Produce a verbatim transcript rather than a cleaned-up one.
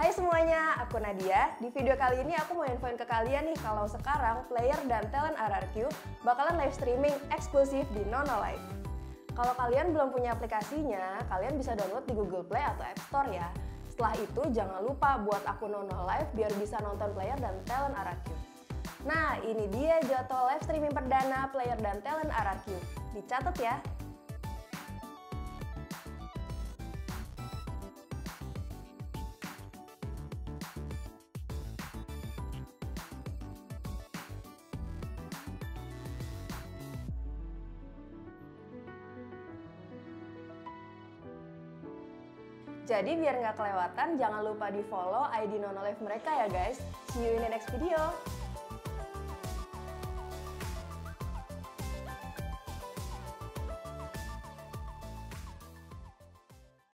Hai semuanya, aku Nadia. Di video kali ini aku mau infoin ke kalian nih kalau sekarang player dan talent R R Q bakalan live streaming eksklusif di Nonolive. Kalau kalian belum punya aplikasinya, kalian bisa download di Google Play atau App Store ya. Setelah itu jangan lupa buat akun Nonolive biar bisa nonton player dan talent R R Q. Nah, ini dia jadwal live streaming perdana player dan talent R R Q. Dicatat ya. Jadi biar nggak kelewatan, jangan lupa di follow I D Nonolive mereka ya guys. See you in the next video.